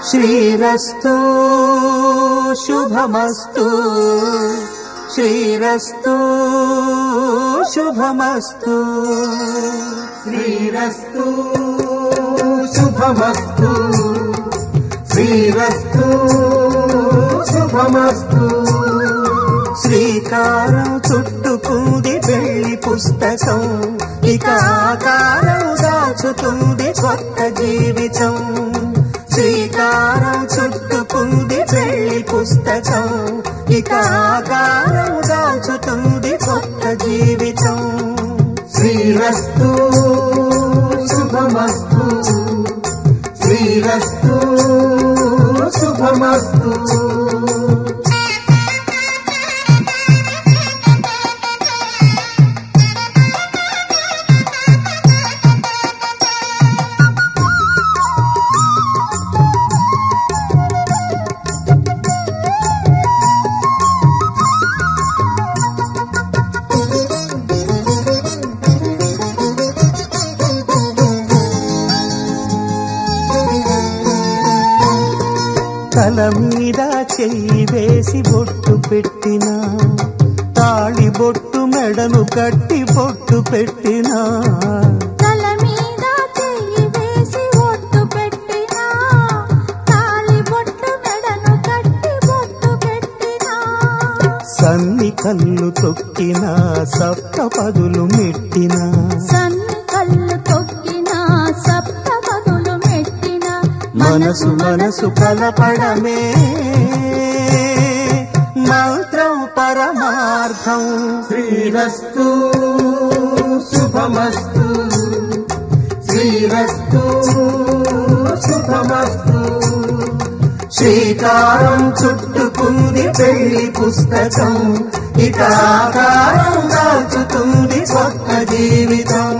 శ్రీరస్తు శుభమస్తు శ్రీరస్తు శుభమస్తు శ్రీరస్తు శుభమస్తు శ్రీరస్తు శుభమస్తు శ్రీకారం చుట్టుకుంది పెళ్లి పుస్తకం ఇక ఆకారం దాచుతుంది కొత్త జీవితం శ్రీకారం చుట్టుకుంది పెళ్లి పుస్తకం ఇక ఆకారం దాచుతుంది కొత్త జీవితం శ్రీరస్తు శుభమస్తు శ్రీరస్తు శుభమస్తు తల మీద చెయ్యి వేసి బొట్టు పెట్టినా తాళి బొట్టు మెడను కట్టి బొట్టు పెట్టినా తల మీద చెయ్యి వేసి బొట్టు పెట్టినా తాళి బొట్టు మెడను కట్టి బొట్టు పెట్టినా సన్ని కళ్ళు తొక్కినా సప్త పదులు మెట్టినా సన్ని కళ్ళు తొక్కినా సప్త పదులు మెట్టినా మనసు మనసు కలపడమే మంత్రం పరమార్థం శ్రీరస్తు శుభమస్తు శ్రీరస్తు శుభమస్తు శ్రీకారం చుట్టుకుంది పెళ్లి పుస్తకం ఇక ఆకారం దాచుతుంది కొత్త జీవితం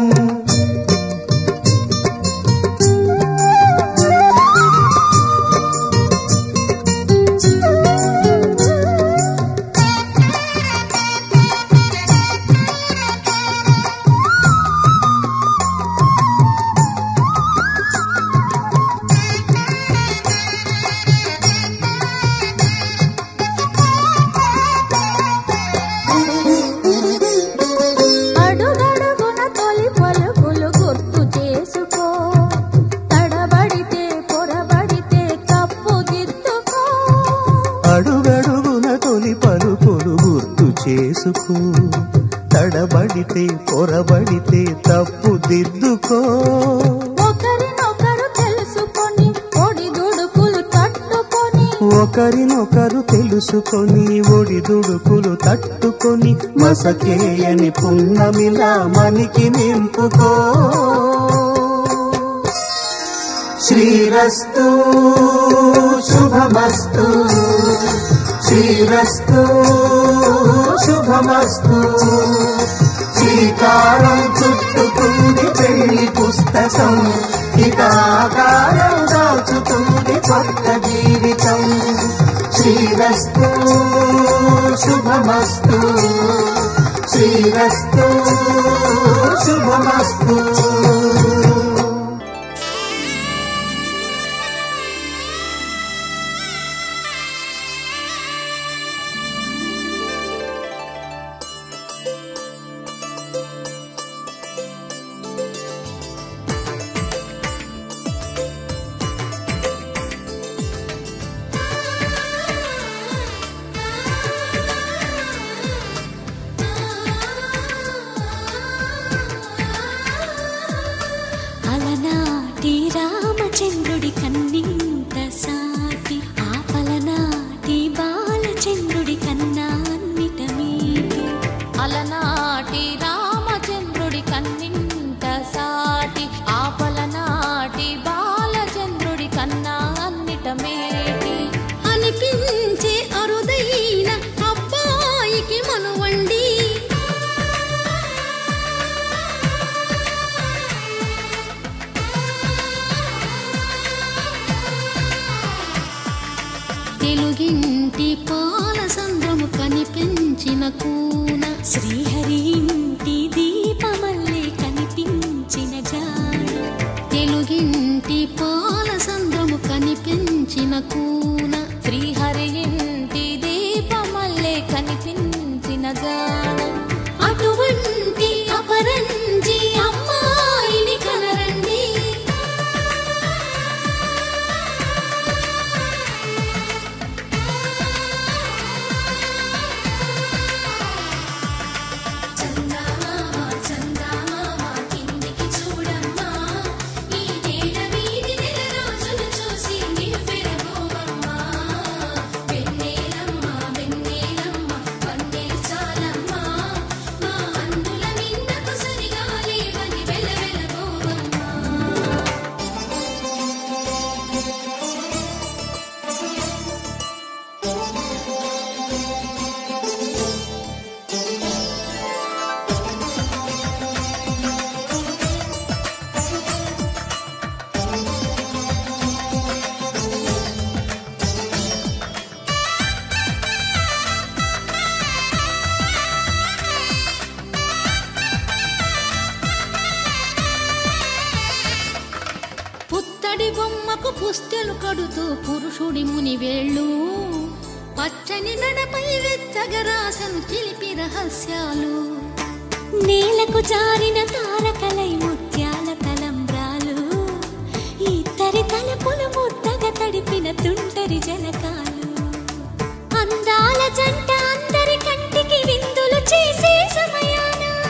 అడుగడుగున తొలి పలుకులు గుర్తు చేసుకో తడబడితే పొరబడితే తప్పు దిద్దుకో ఒకరినొకరు తెలుసుకొని ఒడిదుడుకులు తట్టుకొని ఒకరినొకరు తెలుసుకొని ఒడిదుడుకులు తట్టుకొని మసకేయని పున్నమిలా మనికి నింపుకో శ్రీరస్తు శుభమస్తు శ్రీరస్తు శుభమస్తు శ్రీకారం చుట్టుకుంది పెళ్లి పుస్తకం ఇక ఆకారం దాచుతుంది కొత్త జీవితం శ్రీరస్తు శుభమస్తు శ్రీరస్తు శుభమస్తు రామచంద్రుడి కన్నింత సాటి ఆపలనాటి బాలచంద్రుడి కన్నా అన్నిట మీటి అలనాటి రామచంద్రుడి కన్నింత సాటి ఆపలనాటి బాలచంద్రుడి కన్నా అన్నిట మేటి అనిపించే అరుదైన అబ్బాయికి మనువండి తెలుగింటి పాల సంద్రము కనిపించిన కూన శ్రీహరి ఇంటి దీపమల్లే కనిపించిన జాడ తెలుగింటి పాల సంద్రము కనిపించిన శ్రీహరి ఇంటి దీపమల్లే కనిపించిన గానం అటువంటి అపరంజి అమ్మాయిని కనరండి. పుత్తడి బొమ్మకు పుస్తెలు కడుతూ పురుషుడి ముని వేళ్ళు పచ్చని నడపై వెచ్చగరాసను చిలిపి రహస్యాలు నేలకు జారిన తారకలై ముత్యాల తలంబ్రాలు ఇద్దరి తలపులు ముద్దగా తడిపిన తుంటరి జలకాలు అందాల జంట అందరి కంటికి విందులు చేసే సమయాన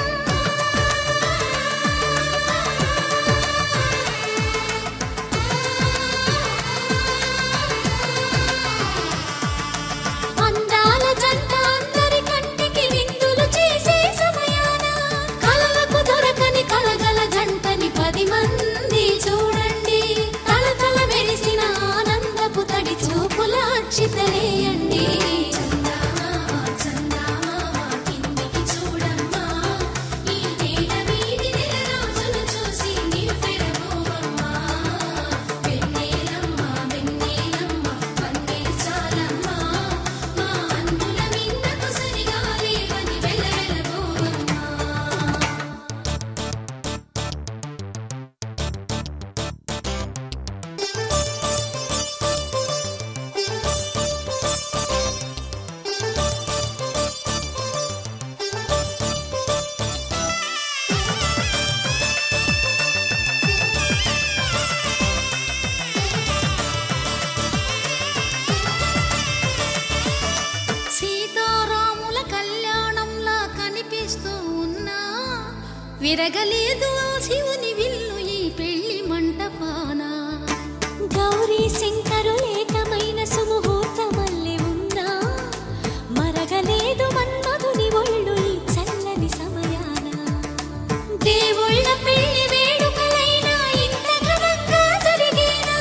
విరగలేదు శివుని విల్లు ఈ పెళ్లి మంటపాన గౌరీ శంకరు ఏకమైన సుముహూర్తమల్లె ఉన్నా మరగలేదు మన్మధుని ఒళ్ళు ఈ చల్లని సమయాన దేవుళ్ళ పెళ్లి వేడుకలైనా ఇంత ఘనంగా జరిగేనా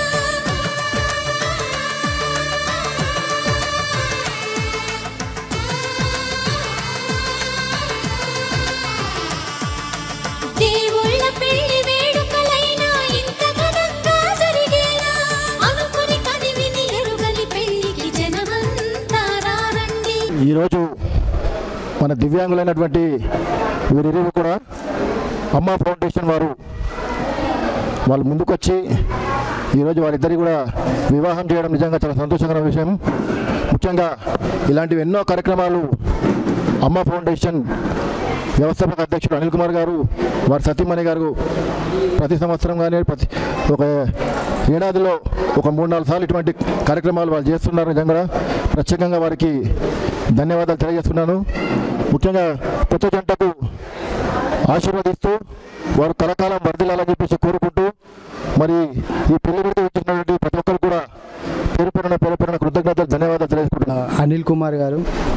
దేవుళ్ళ పెళ్లి వేడుకలైనా ఇంత ఘనంగా జరిగేనా అనుకుని కదివిని ఎరుగని పెళ్లికి జనమంతా రారండి. ఈరోజు మన దివ్యాంగులైనటువంటి వీరిరువురు కూడా అమ్మ ఫౌండేషన్ వాళ్ళు ముందుకొచ్చి ఈరోజు వారిద్దరికి కూడా వివాహం చేయడం నిజంగా చాలా సంతోషకరమైన విషయం. ముఖ్యంగా ఇలాంటివి ఎన్నో కార్యక్రమాలు అమ్మ ఫౌండేషన్ వ్యవస్థాపక అధ్యక్షుడు అనిల్ కుమార్ గారు వారి సతీమణి గారు ప్రతి సంవత్సరం కానీ ఒక ఏడాదిలో ఒక 3-4 సార్లు ఇటువంటి కార్యక్రమాలు వాళ్ళు చేస్తున్నారు. నిజంగా ప్రత్యేకంగా వారికి ధన్యవాదాలు తెలియజేస్తున్నాను. ముఖ్యంగా కొత్త జంటకు ఆశీర్వదిస్తూ వారు కలకాలం వర్ధిల్లాలని చెప్పేసి కోరుకుంటూ మరి ఈ పెళ్లి విడికి వచ్చినటువంటి ప్రతి ఒక్కరు కూడా పేరు పేరున కృతజ్ఞతలు ధన్యవాదాలు తెలియజేసుకుంటున్నాను. అనిల్ కుమార్ గారు,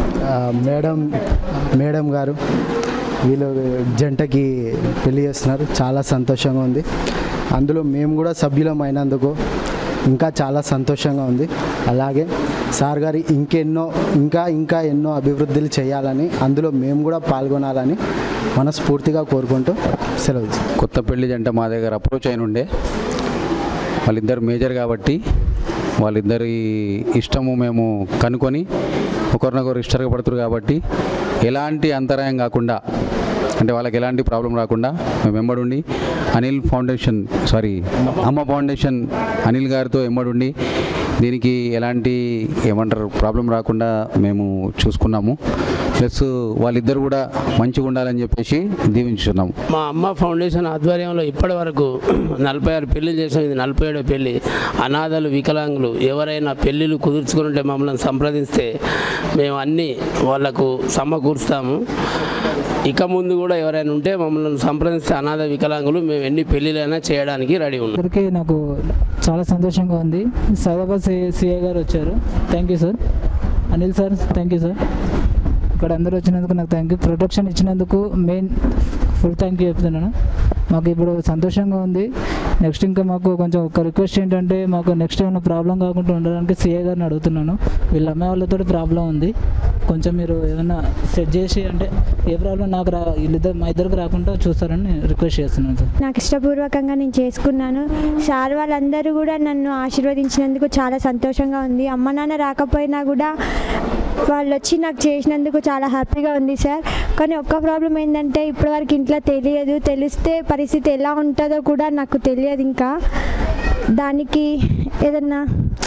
మేడం గారు వీళ్ళు జంటకి పెళ్లి చేస్తున్నారు. చాలా సంతోషంగా ఉంది. అందులో మేము కూడా సభ్యులం అయినందుకు ఇంకా చాలా సంతోషంగా ఉంది. అలాగే సార్ గారు ఇంకా ఎన్నో అభివృద్ధులు చేయాలని అందులో మేము కూడా పాల్గొనాలని మనస్ఫూర్తిగా కోరుకుంటూ సెలవు. కొత్త పెళ్లి జంట మా దగ్గర అప్రోచ్ అయిన ఉండే వాళ్ళిద్దరు మేజర్ కాబట్టి వాళ్ళిద్దరి ఇష్టము మేము కనుక్కొని ఒకరినొకరు ఇష్టపడుతున్నారు కాబట్టి ఎలాంటి అంతరాయం కాకుండా అంటే వాళ్ళకి ఎలాంటి ప్రాబ్లం రాకుండా మేము వెంబడుండి అమ్మ ఫౌండేషన్ అనిల్ గారితో వెంబడుండి దీనికి ఎలాంటి ఏమంటారు ప్రాబ్లం రాకుండా మేము చూసుకున్నాము. ప్లస్ వాళ్ళిద్దరు కూడా మంచిగా ఉండాలని చెప్పేసి దీవించున్నాము. మా అమ్మ ఫౌండేషన్ ఆధ్వర్యంలో ఇప్పటి వరకు 46 పెళ్లిళ్ళు చేసాం. ఇది 47వ పెళ్లి. అనాథలు, వికలాంగులు ఎవరైనా పెళ్ళిళ్ళు కుదుర్చుకుని ఉంటే మమ్మల్ని సంప్రదిస్తే మేము అన్నీ వాళ్లకు సమకూరుస్తాము. ఇక ముందు కూడా ఎవరైనా ఉంటే మమ్మల్ని సంప్రదిస్తే అనాథ వికలాంగులు మేము ఎన్ని పెళ్ళిళ్ళైనా చేయడానికి రెడీ ఉన్నాం. ఇక్కడికి నాకు చాలా సంతోషంగా ఉంది. సైదాబాద్ సిఐ గారు వచ్చారు, thank you sir. Anil sir thank you sir. ఇక్కడ అందరూ వచ్చినందుకు నాకు థ్యాంక్ యూ. ప్రొటెక్షన్ ఇచ్చినందుకు మెయిన్ ఫుల్ థ్యాంక్ యూ చెప్తున్నాను. మాకు ఇప్పుడు సంతోషంగా ఉంది. నెక్స్ట్ ఇంకా మాకు కొంచెం ఒక రిక్వెస్ట్ ఏంటంటే, మాకు నెక్స్ట్ ఏమైనా ప్రాబ్లం కాకుండా ఉండడానికి సిఐ గారిని అడుగుతున్నాను. వీళ్ళ అమ్మాయి వాళ్ళతో ప్రాబ్లం ఉంది, కొంచెం మీరు ఏమైనా సెట్ చేసి, అంటే ఏ ప్రాబ్లం నాకు వీళ్ళిద్దరు మా ఇద్దరికి రాకుండా చూస్తారని రిక్వెస్ట్ చేస్తున్నాను సార్. నాకు ఇష్టపూర్వకంగా నేను చేసుకున్నాను. సార్ వాళ్ళందరూ కూడా నన్ను ఆశీర్వదించినందుకు చాలా సంతోషంగా ఉంది. అమ్మ నాన్న రాకపోయినా కూడా వాళ్ళు వచ్చి నాకు చేసినందుకు చాలా హ్యాపీగా ఉంది సార్. కానీ ఒక్క ప్రాబ్లం ఏంటంటే, ఇప్పటివరకు ఇంట్లో తెలియదు. తెలిస్తే పరిస్థితి ఎలా ఉంటుందో కూడా నాకు తెలియదు. ఇంకా దానికి ఏదన్నా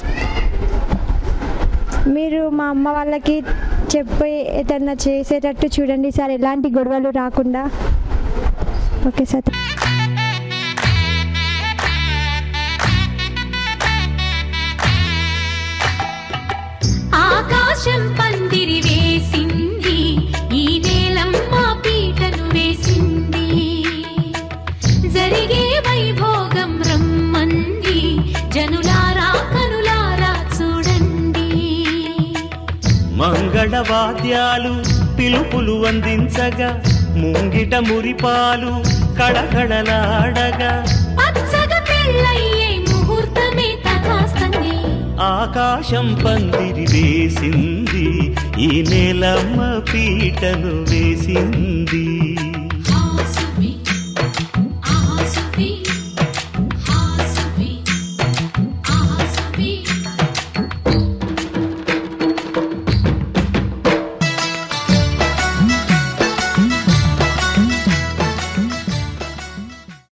మీరు మా అమ్మ వాళ్ళకి చెప్పి ఏదన్నా చేసేటట్టు చూడండి సార్, ఎలాంటి గొడవలు రాకుండా. Okay sir. ఆకాశం పందిరి వేసింది, ఈ నేలమ్మ పీటను వేసింది, జరిగే వైభోగం రమ్మంది, జనులారా కనులారా చూడండి. మంగళవాద్యాలు పిలుపులు అందించగా, ముంగిట మురిపాలు కళకళలాడగా, పచ్చగా పెళ్ళయ్యే ముహూర్తమే తగాస్తుంది. ఆకాశం పందిరి వేసింది, ఈ నేలమ్మ పీటను వేసింది.